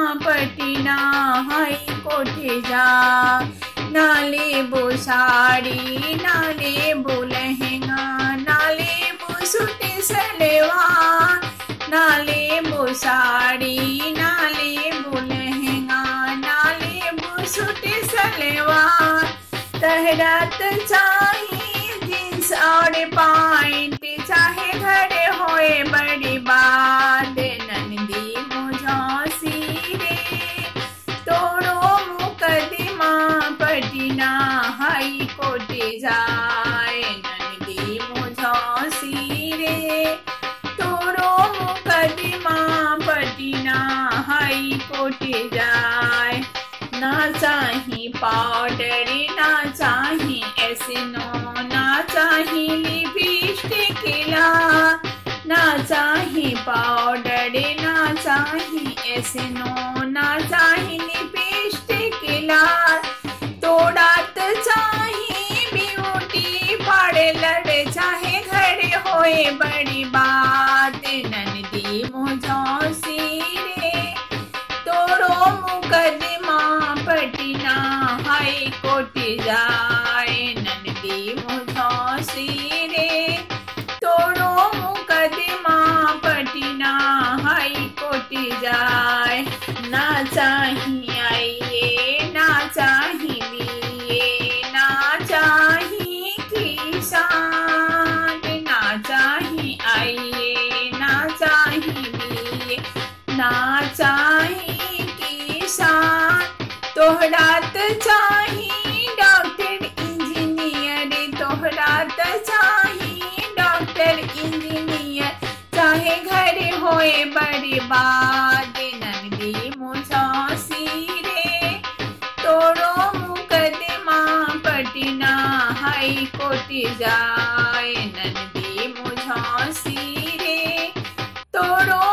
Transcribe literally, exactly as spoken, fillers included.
पटना हाई कोठे जा, नाले बो साड़ी नाले बो लहंगा, नाले बो सूट सलवार, नाले बो साड़ी नाले बो लहंगा, नाले बो सूट सलवार। तहरा त चाहिए जींस और पैंट, चाहे घरे होए बड़ी बात, नंदी मुझौसी रे तोड़ो मुकदमा पटना हाई कोर्टे जाए, नंदी मुझौसी रे तोड़ो मुकदमा पटना हाई कोर्टे जाए। ना चाही पाउडर ना चाही एसनो, ना चाही लिपस्टिक लाल, ना चाही पाउडर ना चाही एसनो, ना चाही लिपस्टिक लाल। तोड़ा त चाही ब्यूटी पार्लर, चाहे घर होए बड़ी बात, नंदी मुझौसी रे तोड़ो मुकदमा पटना हाई कोर्टे जाए, नंदी मुझौसी रे तोड़ो मुकदमा पटना हाई कोर्टे जाए। ना चाही आइए ना चाही बीए, ना चाही किसान, ना चाही आइए ना चाही बीए, ना चाही किसान। तोहरा त चाही डॉक्टर इंजीनियर, तोहरा त चाही डॉक्टर इंजीनियर, चाहे घर होए बड़ी बात, नंदी मुझौसी रे तोड़ो मुकदमा पटना हाई कोर्टे जाए, नंदी मुझौसी रे तोड़ो